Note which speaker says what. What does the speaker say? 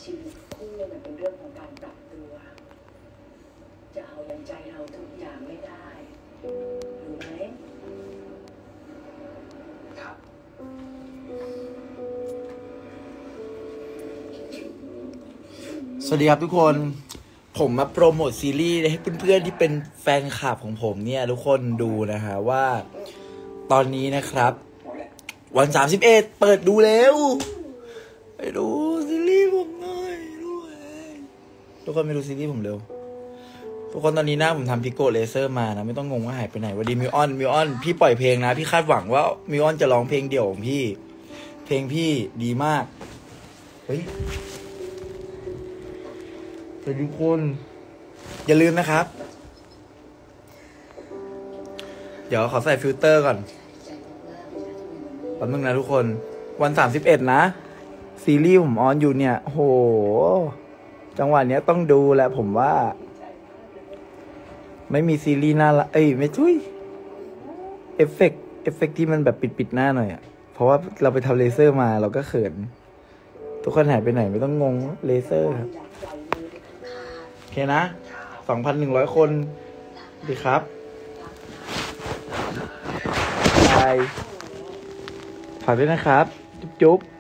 Speaker 1: ชีวิตคู่มันเป็นเรื่องของการปรับตัวจะเอาอย่างใจเราทุกอย่างไม่ได้รู้ไหม
Speaker 2: ครับ
Speaker 3: สวัสดีครับทุกคนผมมาโปรโมทซีรีส์ให้เพื่อนๆที่เป็นแฟนคลับของผมเนี่ยทุกคนดูนะฮะว่าตอนนี้นะครับวัน31เปิดดูแล้วไปดูซีรีส์ผมหน่อยด้วยทุกคนไปดูซีรีส์ผมเร็วทุกคนตอนนี้หน้าผมทำพิโกเลเซอร์มานะไม่ต้องงงว่าหายไปไหนวันดีมิวออนพี่ปล่อยเพลงนะพี่คาดหวังว่ามิวออนจะร้องเพลงเดี่ยวของพี่เพลงพี่ดีมากเฮ้ยทุกคนอย่าลืมนะครับเดี๋ยวขอใส่ฟิลเตอร์ก่อนแป๊บนึงนะทุกคนวัน31นะซีรีส์ผมออนอยู่เนี่ยโหจังหวะเนี้ยต้องดูแหละผมว่าไม่มีซีรีส์น่ารักไม่ช่วยเอฟเฟกที่มันแบบปิดหน้าหน่อยอ่ะเพราะว่าเราไปทำเลเซอร์มาเราก็เขินทุกคนหายไปไหนไม่ต้องงงเลเซอร์ครับโอเคนะ 2,100 คนดีครับบายฝากด้วยนะครับจุ๊บ